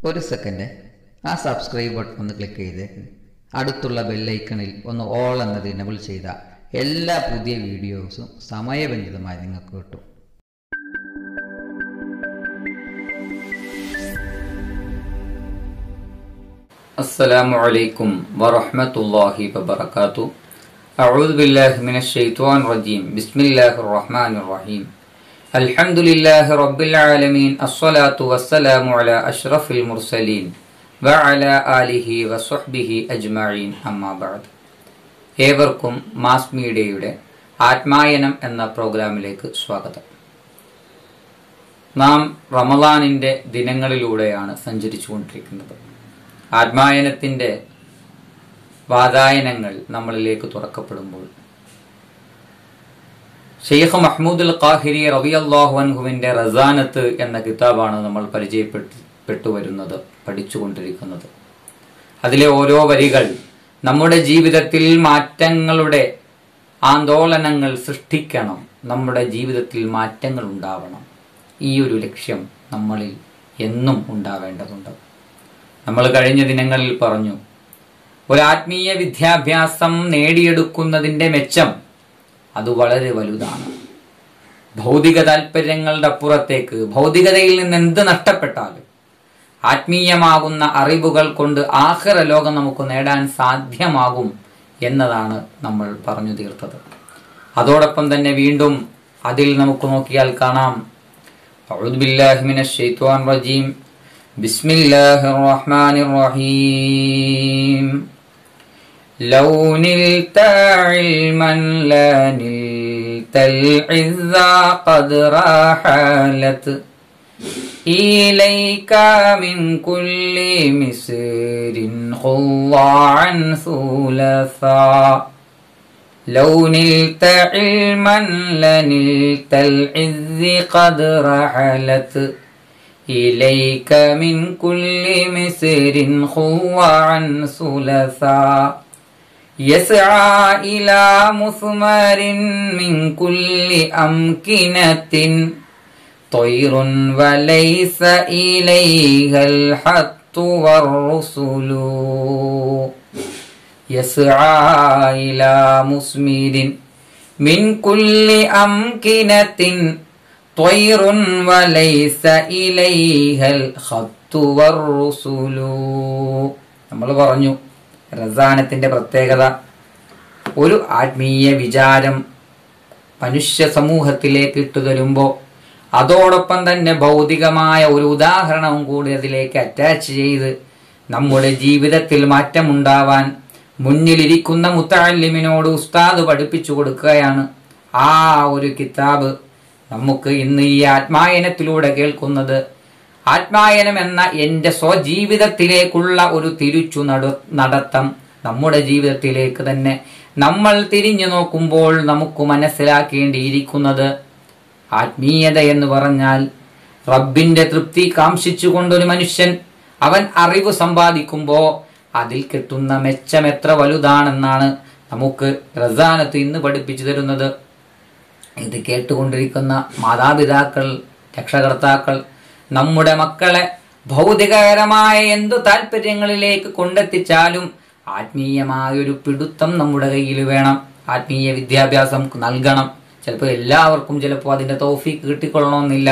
ഒരു സെക്കൻഡ് ആ subscribe button ഒന്ന് ക്ലിക്ക് ചെയ്തേക്ക്. അടുത്തുള്ള ബെല്ലൈക്കണിൽ ഒന്ന് ഓൾ എന്നത് എനേബിൾ ചെയ്താൽ എല്ലാ പുതിയ വീഡിയോസും സമയബന്ധിതമായി നിങ്ങൾക്ക് കിട്ടും. അസ്സലാമു അലൈക്കും വറഹ്മത്തുള്ളാഹി വബറകാതുഹു. അഊദു ബില്ലാഹി മിനശ് ശൈത്വാനിർ റജീം. ബിസ്മില്ലാഹിർ റഹ്മാനിർ റഹീം. അൽഹംദുലില്ലാഹി റബ്ബിൽ ആലമീൻ. അസ്സലാത്തു വസ്സലാമു അലാ അഷ്റഫിൽ മുർസലീൻ വഅലാ ആലിഹി വസ്വഹ്ബിഹി അജ്മഈൻ. അമ്മാ ബഅദ്. ഏവർക്കും മാസ് മീഡിയയുടെ ആത്മായനം എന്ന പ്രോഗ്രാമിലേക്ക് സ്വാഗതം. നാം റമളാനിന്റെ ദിനങ്ങളിലൂടെയാണ് സഞ്ചരിച്ചുകൊണ്ടിരിക്കുന്നത്. ആത്മായനത്തിൻ്റെ വാതായനങ്ങൾ നമ്മളിലേക്ക് തുറക്കപ്പെടുമ്പോൾ ഷെയ്ഖ് മഹ്മൂദുൽ ഖാഹിരി റളിയല്ലാഹു അൻഹുവിന്റെ റസാനത്ത് എന്ന കിതാബാണ് നമ്മൾ പരിചയപ്പെട്ടു വരുന്നത്, പഠിച്ചുകൊണ്ടിരിക്കുന്നത്. അതിലെ ഓരോ വരികൾ നമ്മുടെ ജീവിതത്തിൽ മാറ്റങ്ങളുടെ ആന്തോളനങ്ങൾ സൃഷ്ടിക്കണം, നമ്മുടെ ജീവിതത്തിൽ മാറ്റങ്ങൾ ഉണ്ടാവണം. ഈ ഒരു ലക്ഷ്യം നമ്മളിൽ എന്നും ഉണ്ടാവേണ്ടതുണ്ട്. നമ്മൾ കഴിഞ്ഞ ദിനങ്ങളിൽ പറഞ്ഞു, ഒരു ആത്മീയ വിദ്യാഭ്യാസം നേടിയെടുക്കുന്നതിൻ്റെ മെച്ചം അത് വളരെ വലുതാണ്. ഭൗതിക താല്പര്യങ്ങളുടെ അപ്പുറത്തേക്ക് ഭൗതികതയിൽ നിന്ന് എന്ത് നഷ്ടപ്പെട്ടാലും ആത്മീയമാകുന്ന അറിവുകൾ കൊണ്ട് ആഖിറ ലോകം നമുക്ക് നേടാൻ സാധ്യമാകും എന്നതാണ് നമ്മൾ പറഞ്ഞു തീർത്തത്. അതോടൊപ്പം തന്നെ വീണ്ടും അതിൽ നമുക്ക് നോക്കിയാൽ കാണാം, അഊദു ബില്ലാഹി മിനശ് ശൈത്വാനിർ റജീം. ബിസ്മില്ലാഹിർ റഹ്മാനിർ റഹീം. ലൗ നിൽത ഇൽമൻ ലാ നിൽതൽ ഇസ്സ ഖദ് റഹലത് ഇലൈക മിൻ കുല്ലി മിസ്രിൻ ഖുവാൻ സുലസാ. ലൗ നിൽത ഇൽമൻ ലാ നിൽതൽ ഇസ്സ ഖദ് റഹലത് إليك من كل مسر خوعا ثلثا يسعى إلى مثمر من كل أمكنة طير وليس إليها الحط والرسل يسعى إلى مثمر من كل أمكنة ത്വയ്റുൻ വലൈസ ഇലൈഹൽ ഖത്തു വറുസുലു. നമ്മൾ പറഞ്ഞു, റസാനത്തിന്റെ പ്രത്യേകത ഒരു ആത്മീയ വിചാരം മനുഷ്യ സമൂഹത്തിലേക്ക് ഇട്ടുതരുമ്പോൾ അതോടൊപ്പം തന്നെ ഭൗതികമായ ഒരു ഉദാഹരണവും കൂടി അതിലേക്ക് അറ്റാച്ച് ചെയ്ത് നമ്മുടെ ജീവിതത്തിൽ മാറ്റമുണ്ടാവാൻ മുന്നിലിരിക്കുന്ന മുത്തഅല്ലിമിനോട് ഉസ്താദ് പഠിപ്പിച്ചു കൊടുക്കുകയാണ്. ആ ഒരു കിതാബ് നമുക്ക് ഇന്ന് ഈ ആത്മായനത്തിലൂടെ കേൾക്കുന്നത്. ആത്മായനം എന്ന എൻ്റെ സ്വജീവിതത്തിലേക്കുള്ള ഒരു തിരിച്ചു നടത്തം നമ്മുടെ ജീവിതത്തിലേക്ക് തന്നെ നമ്മൾ തിരിഞ്ഞു നോക്കുമ്പോൾ നമുക്ക് മനസ്സിലാക്കേണ്ടിയിരിക്കുന്നത്, ആത്മീയത എന്ന് പറഞ്ഞാൽ റബ്ബിന്റെ തൃപ്തി കാംക്ഷിച്ചുകൊണ്ടൊരു മനുഷ്യൻ അവൻ അറിവ് സമ്പാദിക്കുമ്പോൾ അതിൽ കിട്ടുന്ന മെച്ചം എത്ര വലുതാണെന്നാണ് നമുക്ക് റസാനത്ത് ഇന്ന് പഠിപ്പിച്ചു തരുന്നത്. ഇത് കേട്ടുകൊണ്ടിരിക്കുന്ന മാതാപിതാക്കൾ, രക്ഷകർത്താക്കൾ നമ്മുടെ മക്കളെ ഭൗതികകരമായ എന്തു താല്പര്യങ്ങളിലേക്ക് കൊണ്ടെത്തിച്ചാലും ആത്മീയമായൊരു പിടുത്തം നമ്മുടെ കയ്യിൽ വേണം. ആത്മീയ വിദ്യാഭ്യാസം നൽകണം. ചിലപ്പോൾ എല്ലാവർക്കും ചിലപ്പോൾ അതിൻ്റെ തൗഫീഖ് കിട്ടിക്കൊള്ളണമെന്നില്ല.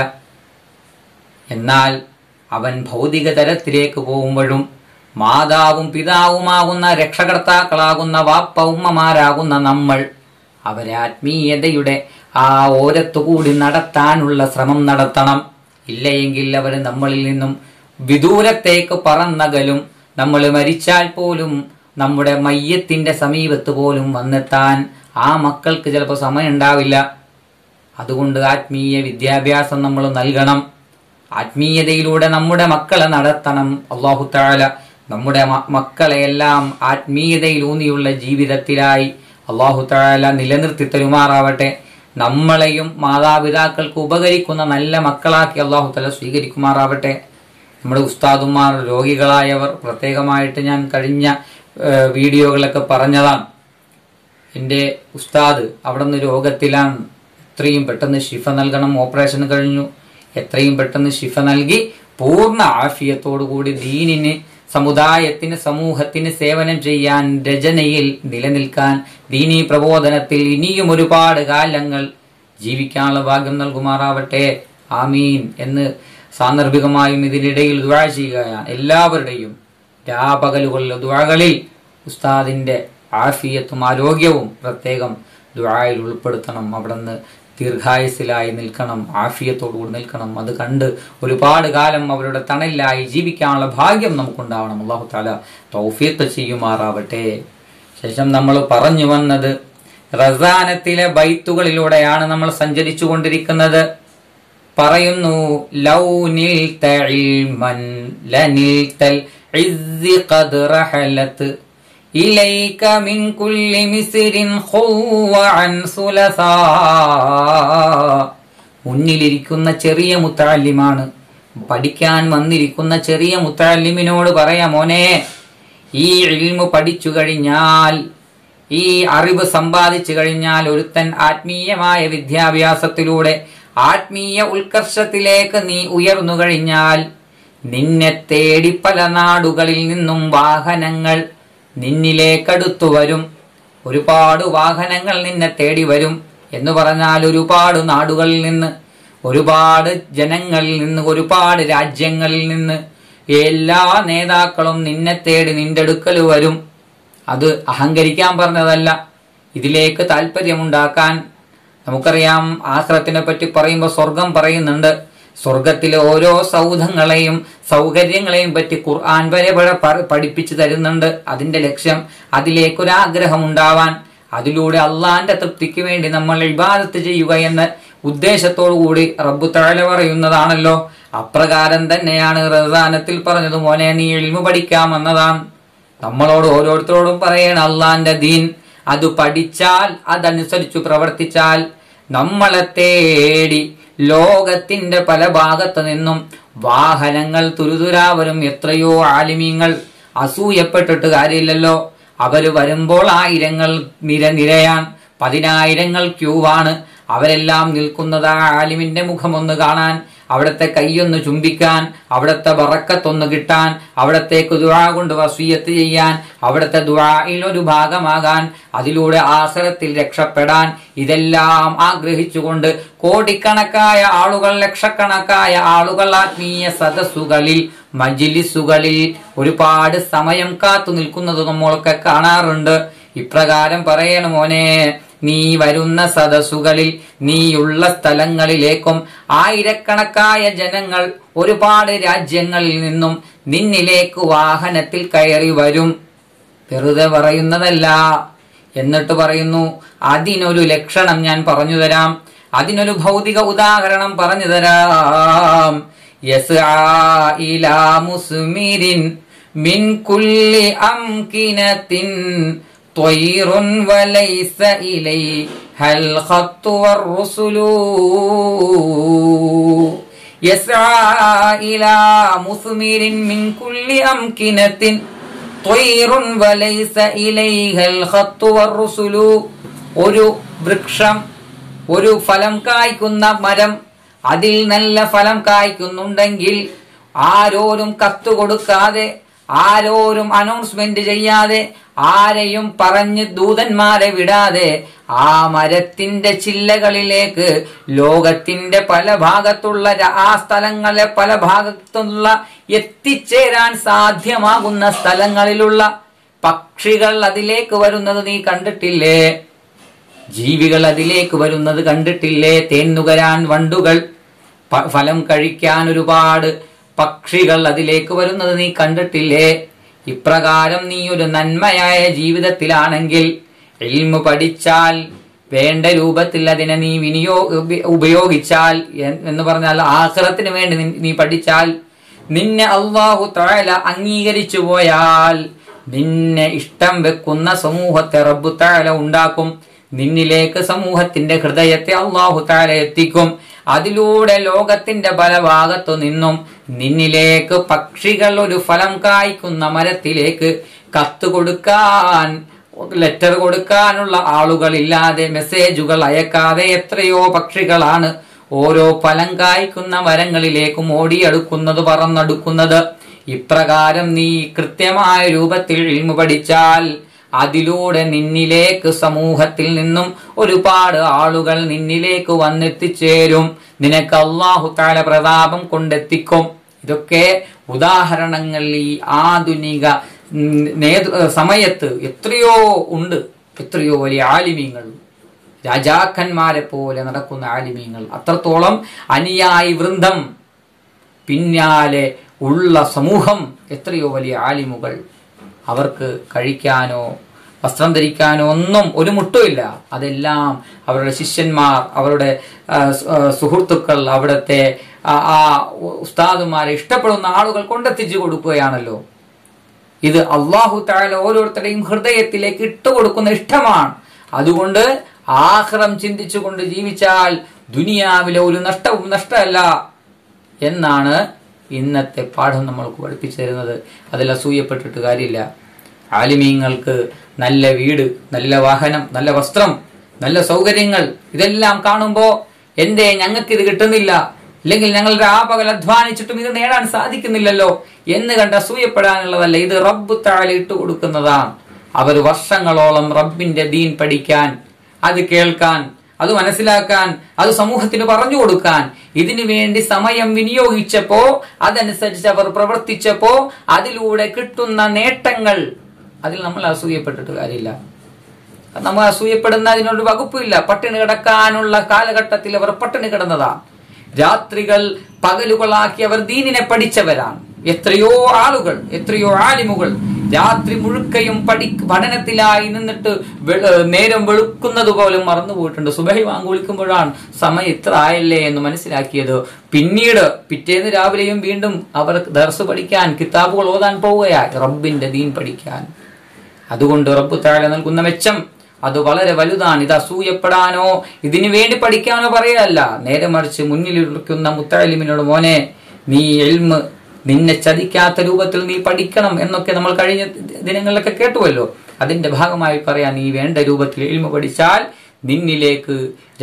എന്നാൽ അവൻ ഭൗതിക തലത്തിലേക്ക് പോകുമ്പോഴും മാതാവും പിതാവുമാകുന്ന രക്ഷകർത്താക്കളാകുന്ന വാപ്പ ഉമ്മമാരാകുന്ന നമ്മൾ അവരെ ആത്മീയതയുടെ ആ ഓരത്തുകൂടി നടത്താനുള്ള ശ്രമം നടത്തണം. ഇല്ലയെങ്കിൽ അവർ നമ്മളിൽ നിന്നും വിദൂരത്തേക്ക് പറന്നകലും. നമ്മൾ മരിച്ചാൽ പോലും നമ്മുടെ മയ്യത്തിന്റെ സമീപത്ത് പോലും വന്നെത്താൻ ആ മക്കൾക്ക് ചിലപ്പോൾ സമയം ഉണ്ടാവില്ല. അതുകൊണ്ട് ആത്മീയ വിദ്യാഭ്യാസം നമ്മൾ നൽകണം. ആത്മീയതയിലൂടെ നമ്മുടെ മക്കളെ നടത്തണം. അല്ലാഹു തആല നമ്മുടെ മക്കളെയെല്ലാം ആത്മീയതയിലൂന്നിയുള്ള ജീവിതത്തിലായി അല്ലാഹു തആല നിലനിർത്തി തരുമാറാവട്ടെ. നമ്മളെയും മാതാപിതാക്കൾക്ക് ഉപകരിക്കുന്ന നല്ല മക്കളാക്കി അല്ലാഹു തആല സ്വീകരിക്കുമാറാവട്ടെ. നമ്മുടെ ഉസ്താദുമാർ, രോഗികളായവർ, പ്രത്യേകമായിട്ട് ഞാൻ കഴിഞ്ഞ വീഡിയോകളൊക്കെ പറഞ്ഞതാണ്. എൻ്റെ ഉസ്താദ് അവിടെ നിന്ന് രോഗത്തിലാണ്, എത്രയും പെട്ടെന്ന് ശിഫ നൽകണം. ഓപ്പറേഷൻ കഴിഞ്ഞു, എത്രയും പെട്ടെന്ന് ശിഫ നൽകി പൂർണ്ണ ആഫിയത്തോടുകൂടി ദീനിന്, സമുദായത്തിന്, സമൂഹത്തിന് സേവനം ചെയ്യാൻ, രചനയിൽ നിലനിൽക്കാൻ, ദീനീ പ്രബോധനത്തിൽ ഇനിയും ഒരുപാട് കാലങ്ങൾ ജീവിക്കാനുള്ള ഭാഗ്യം നൽകുമാറാവട്ടെ. ആമീൻ എന്ന് സാന്ദർഭികമായും ഇതിനിടയിൽ ദുആ ചെയ്യുകയാണ്. എല്ലാവരുടെയും രാപകലുകളിലെ ദുആകളിൽ ഉസ്താദിന്റെ ആഫിയത്തും ആരോഗ്യവും പ്രത്യേകം ദുആയിൽ ഉൾപ്പെടുത്തണം. അവിടുന്ന് ദീർഘായുസിലായി നിൽക്കണം, ആഫിയത്തോടുകൂടി നിൽക്കണം. അത് കണ്ട് ഒരുപാട് കാലം അവരുടെ തണലിലായി ജീവിക്കാനുള്ള ഭാഗ്യം നമുക്കുണ്ടാവണം. അല്ലാഹു തആല തൗഫീഖ് ചെയ്യുമാറാവട്ടെ. ശേഷം നമ്മൾ പറഞ്ഞു വന്നത് റസാനത്തിലെ ബൈത്തുകളിലൂടെയാണ് നമ്മൾ സഞ്ചരിച്ചു കൊണ്ടിരിക്കുന്നത്. പറയുന്നു, ലൗനിൽ തഇൽമൻ ലനിൽതൽ ഇസ്സി ഖദ് റഹലത് ഇലൈക മിൻ കുല്ലി മിസ്രിൻ ഖുവഅൻ സുലസാ. മുന്നിലിരിക്കുന്ന ചെറിയ മുത്തഅല്ലിമാണ്, പഠിക്കാൻ വന്നിരിക്കുന്ന ചെറിയ മുത്തഅല്ലിമിനോട് പറയാം, മോനെ, ഈ ഇൽമു പഠിച്ചു കഴിഞ്ഞാൽ, ഈ അറിവ് സമ്പാദിച്ചു കഴിഞ്ഞാൽ, ഒരുത്തൻ ആത്മീയമായ വിദ്യാഭ്യാസത്തിലൂടെ ആത്മീയ ഉത്കർഷത്തിലേക്ക് നീ ഉയർന്നു കഴിഞ്ഞാൽ, നിന്നെ തേടി പല നാടുകളിൽ നിന്നും വാഹനങ്ങൾ നിന്നിലേക്കടുത്തു വരും. ഒരുപാട് വാഹനങ്ങൾ നിന്നെ തേടി വരും എന്ന് പറഞ്ഞാൽ ഒരുപാട് നാടുകളിൽ നിന്ന്, ഒരുപാട് ജനങ്ങളിൽ നിന്ന്, ഒരുപാട് രാജ്യങ്ങളിൽ നിന്ന് എല്ലാ നേതാക്കളും നിന്നെ തേടി നിന്റെ അടുക്കൽ വരും. അത് അഹങ്കരിക്കാൻ പറഞ്ഞതല്ല, ഇതിലേക്ക് താല്പര്യമുണ്ടാക്കാൻ. നമുക്കറിയാം, ആഖിറത്തിനെ പറ്റി പറയുമ്പോൾ സ്വർഗം പറയുന്നുണ്ട്. സ്വർഗത്തിലെ ഓരോ സൗധങ്ങളെയും സൗകര്യങ്ങളെയും പറ്റി ഖുർആൻ വരെ പഠിപ്പിച്ചു തരുന്നുണ്ട്. അതിന്റെ ലക്ഷ്യം അതിലേക്കൊരാഗ്രഹം ഉണ്ടാവാൻ, അതിലൂടെ അള്ളാന്റെ തൃപ്തിക്ക് വേണ്ടി നമ്മൾ ഇബാദത്ത് ചെയ്യുക എന്ന ഉദ്ദേശത്തോടു കൂടി റബ്ബു തആല പറയുന്നതാണല്ലോ. അപ്രകാരം തന്നെയാണ് റസാനത്തിൽ പറഞ്ഞത്, മോനെ, നീ ഇൽമു പഠിക്കാമെന്നതാണ്. നമ്മളോട് ഓരോരുത്തരോടും പറയണം, അള്ളാന്റെ ദീൻ അത് പഠിച്ചാൽ, അതനുസരിച്ചു പ്രവർത്തിച്ചാൽ, നമ്മളെ തേടി ലോകത്തിന്റെ പല ഭാഗത്തു നിന്നും വാഹനങ്ങൾ തുരുതുരാ വരും. എത്രയോ ആലിമീങ്ങൾ, അസൂയപ്പെട്ടിട്ട് കാര്യമില്ലല്ലോ. അവര് വരുമ്പോൾ ആയിരങ്ങൾ നിരയാൻ, 10,000 ക്യൂവാണ്. അവരെല്ലാം നിൽക്കുന്നത് ആ ആലിമിന്റെ മുഖമൊന്ന് കാണാൻ, അവിടത്തെ കൈയൊന്ന് ചുംബിക്കാൻ, അവിടത്തെ ബറക്കത്തൊന്ന് കിട്ടാൻ, അവിടത്തേക്ക് ദുആ കൊണ്ട് വസിയത്ത് ചെയ്യാൻ, അവിടത്തെ ദുആയിൽ ഒരു ഭാഗമാകാൻ, അതിലൂടെ ആഖിറത്തിൽ രക്ഷപ്പെടാൻ, ഇതെല്ലാം ആഗ്രഹിച്ചുകൊണ്ട് കോടിക്കണക്കായ ആളുകൾ, ലക്ഷക്കണക്കായ ആളുകൾ ആത്മീയ സദസ്സുകളിൽ, മജ്ലിസുകളിൽ ഒരുപാട് സമയം കാത്തു നിൽക്കുന്നത് നമ്മളൊക്കെ കാണാറുണ്ട്. ഇപ്രകാരം പറയണം, മോനെ, നീ വരുന്ന സദസ്സുകളിൽ, നീയുള്ള സ്ഥലങ്ങളിലേക്കും ആയിരക്കണക്കായ ജനങ്ങൾ ഒരുപാട് രാജ്യങ്ങളിൽ നിന്നും നിന്നിലേക്ക് വാഹനത്തിൽ കയറി വരും. വെറുതെ പറയുന്നതല്ല. എന്നിട്ട് പറയുന്നു, അതിനൊരു ലക്ഷണം ഞാൻ പറഞ്ഞു തരാം, അതിനൊരു ഭൗതിക ഉദാഹരണം പറഞ്ഞു തരാം. യസ്ആ ഇലാ മുസ്മിരിൻ മിൻ കുല്ലി അംകിനത്തിൻ طير وليس إليها الخط والرسل يسعى إلى مثمر من كل أمكنة طير وليس إليها الخط والرسل. ഒരു വൃക്ഷം, ഒരു ഫലം കായ്ക്കുന്ന മരം, അതിൽ നല്ല ഫലം കായ്ക്കുന്നുണ്ടെങ്കിൽ ആരോരും കത്ത് കൊടുക്കാതെ, ആരോരും അനൗൺസ്മെന്റ് ചെയ്യാതെ, ആരെയും പറഞ്ഞ് ദൂതന്മാരെ വിടാതെ ആ മരത്തിന്റെ ചില്ലകളിലേക്ക് ലോകത്തിന്റെ പല ഭാഗത്തുള്ള, ആ സ്ഥലങ്ങളിലെ പല ഭാഗത്തുള്ള എത്തിച്ചേരാൻ സാധ്യമാകുന്ന സ്ഥലങ്ങളിലുള്ള പക്ഷികൾ അതിലേക്ക് വരുന്നത് നീ കണ്ടിട്ടില്ലേ? ജീവികൾ അതിലേക്ക് വരുന്നത് കണ്ടിട്ടില്ലേ? തേന്നുകരാൻ വണ്ടുകൾ, ഫലം കഴിക്കാൻ ഒരുപാട് പക്ഷികൾ അതിലേക്ക് വരുന്നത് നീ കണ്ടിട്ടില്ലേ? ഇപ്രകാരം നീ ഒരു നന്മയായ ജീവിതത്തിലാണെങ്കിൽ, ഇൽമു പഠിച്ചാൽ, വേണ്ട രൂപത്തിൽ അതിനെ നീ ഉപയോഗിച്ചാൽ, എന്ന് പറഞ്ഞാൽ ആഖിറത്തിന് വേണ്ടി നീ പഠിച്ചാൽ, നിന്നെ അല്ലാഹു തആല അംഗീകരിച്ചു പോയാൽ, നിന്നെ ഇഷ്ടം വെക്കുന്ന സമൂഹത്തെ റബ്ബു തആല ഉണ്ടാക്കും. നിന്നിലേക്ക് സമൂഹത്തിന്റെ ഹൃദയത്തെ അല്ലാഹു തആല എത്തിക്കും. അതിലൂടെ ലോകത്തിന്റെ പല ഭാഗത്തു നിന്നും നിന്നിലേക്ക് പക്ഷികൾ ഒരു ഫലം കായ്ക്കുന്ന മരത്തിലേക്ക് കത്ത് കൊടുക്കാൻ, ലെറ്റർ കൊടുക്കാനുള്ള ആളുകളില്ലാതെ, മെസ്സേജുകൾ അയക്കാതെ എത്രയോ പക്ഷികളാണ് ഓരോ ഫലം കായ്ക്കുന്ന മരങ്ങളിലേക്കും ഓടിയടുക്കുന്നത്, പറന്നടുക്കുന്നത്. ഇപ്രകാരം നീ കൃത്യമായ രൂപത്തിൽ ഇൽമു പഠിച്ചാൽ അതിലൂടെ നിന്നിലേക്ക് സമൂഹത്തിൽ നിന്നും ഒരുപാട് ആളുകൾ നിന്നിലേക്ക് വന്നെത്തിച്ചേരും. നിനക്ക് അല്ലാഹു തആല പ്രതാപം കൊണ്ടെത്തിക്കും. ഇതൊക്കെ ഉദാഹരണങ്ങൾ ഈ ആധുനിക സമയത്ത് എത്രയോ ഉണ്ട്. എത്രയോ വലിയ ആലിമീങ്ങൾ, രാജാക്കന്മാരെ പോലെ നടക്കുന്ന ആലിമീങ്ങൾ, അത്രത്തോളം അനുയായി വൃന്ദം, പിന്നാലെ ഉള്ള സമൂഹം, എത്രയോ വലിയ ആലിമുകൾ. അവർക്ക് കഴിക്കാനോ വസ്ത്രം ധരിക്കാനോ ഒന്നും ഒരു മുട്ടുമില്ല. അതെല്ലാം അവരുടെ ശിഷ്യന്മാർ, അവരുടെ സുഹൃത്തുക്കൾ, അവിടുത്തെ ആ ഉസ്താദുമാരെ ഇഷ്ടപ്പെടുന്ന ആളുകൾ കൊണ്ടെത്തിച്ചു കൊടുക്കുകയാണല്ലോ. ഇത് അല്ലാഹു തആല ഓരോരുത്തരുടെയും ഹൃദയത്തിലേക്ക് ഇട്ടുകൊടുക്കുന്ന ഇഷ്ടമാണ്. അതുകൊണ്ട് ആഖിറം ചിന്തിച്ചുകൊണ്ട് ജീവിച്ചാൽ ദുനിയാവിലെ ഒരു നഷ്ടവും നഷ്ടമല്ല എന്നാണ് ഇന്നത്തെ പാഠം നമ്മൾക്ക് പഠിപ്പിച്ചു തരുന്നത്. അതിൽ അസൂയപ്പെട്ടിട്ട് കാര്യമില്ല. ആലിമീങ്ങൾക്ക് നല്ല വീട്, നല്ല വാഹനം, നല്ല വസ്ത്രം, നല്ല സൗകര്യങ്ങൾ ഇതെല്ലാം കാണുമ്പോൾ എന്തേ ഞങ്ങൾക്ക് ഇത് കിട്ടുന്നില്ല, അല്ലെങ്കിൽ ഞങ്ങൾ രാപകൽ അധ്വാനിച്ചിട്ടും ഇത് നേടാൻ സാധിക്കുന്നില്ലല്ലോ എന്ന് കണ്ട് അസൂയപ്പെടാനുള്ളതല്ല. ഇത് റബ്ബ് തആല ഇട്ടു കൊടുക്കുന്നതാണ്. അവർ വർഷങ്ങളോളം റബ്ബിന്റെ ദീൻ പഠിക്കാൻ, അത് കേൾക്കാൻ, അത് മനസ്സിലാക്കാൻ, അത് സമൂഹത്തിന് പറഞ്ഞു കൊടുക്കാൻ ഇതിനു വേണ്ടി സമയം വിനിയോഗിച്ചപ്പോ, അതനുസരിച്ച് അവർ പ്രവർത്തിച്ചപ്പോ അതിലൂടെ കിട്ടുന്ന നേട്ടങ്ങൾ, അതിൽ നമ്മൾ അസൂയപ്പെട്ടിട്ട് കാര്യമില്ല. നമ്മൾ അസൂയപ്പെടുന്ന അതിനൊരു വകുപ്പില്ല. പട്ടിണി കിടക്കാനുള്ള കാലഘട്ടത്തിൽ അവർ പട്ടിണി കിടന്നതാണ്. രാത്രികൾ പകലുകളാക്കി അവർ ദീനിനെ പഠിച്ചവരാണ്. എത്രയോ ആളുകൾ, എത്രയോ ആലിമുകൾ രാത്രി മുഴുക്കയും പഠനത്തിലായി നിന്നിട്ട് നേരം വെളുക്കുന്നത് പോലും മറന്നുപോയിട്ടുണ്ട്. സുബഹി വാങ്ങി വിളിക്കുമ്പോഴാണ് സമയം ഇത്ര ആയല്ലേ എന്ന് മനസ്സിലാക്കിയത്. പിന്നീട് പിറ്റേന്ന് രാവിലെയും വീണ്ടും അവർ ദർസ് പഠിക്കാൻ, കിതാബുകൾ ഓതാൻ പോവുകയായി, റബ്ബിന്റെ ദീൻ പഠിക്കാൻ. അതുകൊണ്ട് റബ്ബ് തആല നൽകുന്ന മെച്ചം അത് വളരെ വലുതാണ്. ഇത് അസൂയപ്പെടാനോ ഇതിനു വേണ്ടി പഠിക്കാനോ പറയല്ല. നേരെ മറിച്ച് മുന്നിലിരിക്കുന്ന മുത്തഅല്ലിമിനോട്, മോനെ നീ ഇൽമ് നിന്നെ ചതിക്കാത്ത രൂപത്തിൽ നീ പഠിക്കണം എന്നൊക്കെ നമ്മൾ കഴിഞ്ഞ ദിനങ്ങളിലൊക്കെ കേട്ടുവല്ലോ. അതിന്റെ ഭാഗമായി പറയാൻ, നീ വേണ്ട രൂപത്തിൽ ഇൽമു പഠിച്ചാൽ നിന്നിലേക്ക്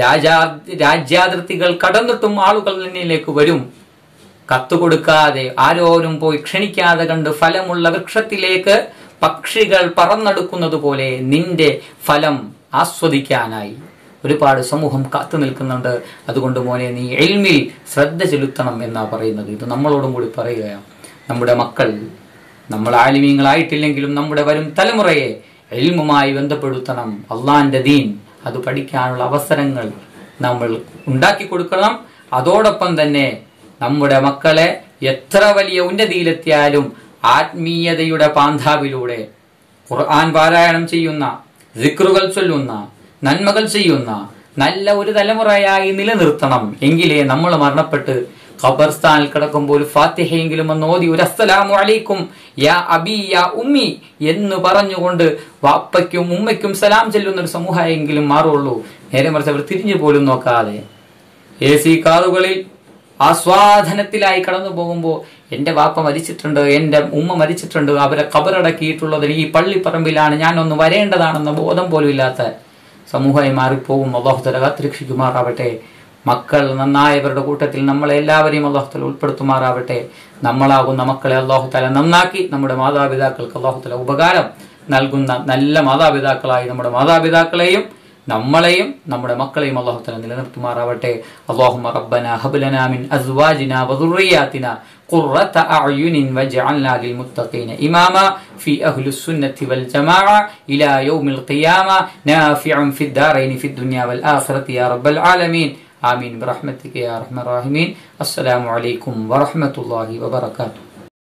രാജ്യാതിർത്തികൾ കടന്നിട്ടും ആളുകൾ നിന്നിലേക്ക് വരും. കത്ത് കൊടുക്കാതെ, ആരോരും പോയി ക്ഷണിക്കാതെ കണ്ട് ഫലമുള്ള വൃക്ഷത്തിലേക്ക് പക്ഷികൾ പറന്നെടുക്കുന്നത് പോലെ നിന്റെ ഫലം ആസ്വദിക്കാനായി ഒരുപാട് സമൂഹം കാത്തു നിൽക്കുന്നുണ്ട്. അതുകൊണ്ട് മോനെ നീ ഇൽമിൽ ശ്രദ്ധ ചെലുത്തണം എന്നാ പറയുന്നത്. ഇത് നമ്മളോടും കൂടി പറയുകയാണ്. നമ്മുടെ മക്കൾ, നമ്മൾ ആലിമീങ്ങളായിട്ടില്ലെങ്കിലും നമ്മുടെ വരും തലമുറയെ ഇൽമുമായി ബന്ധപ്പെടുത്തണം. അള്ളാന്റെ ദീൻ അത് പഠിക്കാനുള്ള അവസരങ്ങൾ നമ്മൾ ഉണ്ടാക്കി കൊടുക്കണം. അതോടൊപ്പം തന്നെ നമ്മുടെ മക്കളെ എത്ര വലിയ ഉന്നതിയിലെത്തിയാലും ആത്മീയതയുടെ പാന്താവിലൂടെ ഖുർആൻ പാരായണം ചെയ്യുന്ന, സിക്റുകൾ ചൊല്ലുന്ന, നന്മകൾ ചെയ്യുന്ന നല്ല ഒരു തലമുറയായി നിലനിർത്തണം. എങ്കിലേ നമ്മൾ മരണപ്പെട്ട് ഖബർസ്ഥാനിൽ കിടക്കുമ്പോൾ ഒരു ഫാത്തിഹയെങ്കിലും ഒന്ന് ഓതി ഒരു അസ്സലാമു അലൈക്കും യാ അബി യാ ഉമ്മി എന്ന് പറഞ്ഞുകൊണ്ട് വാപ്പയ്ക്കും ഉമ്മയ്ക്കും സലാം ചെല്ലുന്ന ഒരു സമൂഹമെങ്കിലും മാറുള്ളൂ. നേരെ മറിച്ച് അവർ തിരിഞ്ഞു പോലും നോക്കാതെ AC കാറുകളിൽ ആസ്വാദനത്തിലായി കടന്നു പോകുമ്പോൾ എന്റെ വാപ്പ മരിച്ചിട്ടുണ്ട്, എന്റെ ഉമ്മ മരിച്ചിട്ടുണ്ട്, അവരെ ഖബറടക്കിയിട്ടുള്ളത് ഈ പള്ളിപ്പറമ്പിലാണ്, ഞാനൊന്ന് വരേണ്ടതാണെന്ന ബോധം പോലും ഇല്ലാത്ത സമൂഹമായി മാറിപ്പോകും. അല്ലാഹു തആല കാത്തുരക്ഷിക്കുമാറാവട്ടെ. മക്കൾ നന്നായവരുടെ കൂട്ടത്തിൽ നമ്മളെ എല്ലാവരെയും അല്ലാഹു തആല ഉൾപ്പെടുത്തുമാറാവട്ടെ. നമ്മളാകുന്ന മക്കളെ അല്ലാഹു തആല നന്നാക്കി നമ്മുടെ മാതാപിതാക്കൾക്ക് അല്ലാഹു തആല ഉപകാരം നൽകുന്ന നല്ല മാതാപിതാക്കളായി നമ്മുടെ മാതാപിതാക്കളെയും നമ്മളെയും നമ്മുടെ മക്കളെയും അല്ലാഹു തആല നിലനിർത്തുമാറാവട്ടെ. അല്ലാഹുമ്മ റബ്ബനാ ഹബ് ലനാ മിൻ അസ്വാജിനാ വദുർരിയാതിനാ ഖുർറത അഅ്യുനിൻ വജ്അൽനാ ലിൽമുത്തഖീന ഇമാമ ഫീ അഹ്ലിസ് സുന്നത്തി വൽ ജമാഅ ഇലാ യൗമിൽ ഖിയാമ നാഫിഉൻ ഫിദ് ദാറൈനി ഫിദ് ദുനിയ വൽ ആഖിറതി യാ റബ്ബൽ ആലമീൻ. ആമീൻ ബിറഹ്മതിക യാ അർഹമർ റഹീമീൻ. അസ്സലാമു അലൈക്കും വറഹ്മത്തുള്ളാഹി വബറകാതുഹു.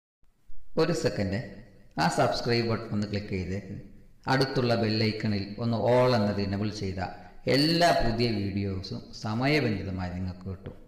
ഒരു സെക്കൻഡ്, ആ സബ്സ്ക്രൈബ് ബട്ടൺ ഒന്ന് ക്ലിക്ക് ചെയ്ത് അടുത്തുള്ള ബെല്ലൈക്കണിൽ ഒന്ന് ഓൾ എന്നത് എനേബിൾ ചെയ്താൽ എല്ലാ പുതിയ വീഡിയോസും സമയബന്ധിതമായി നിങ്ങൾക്ക് കിട്ടും.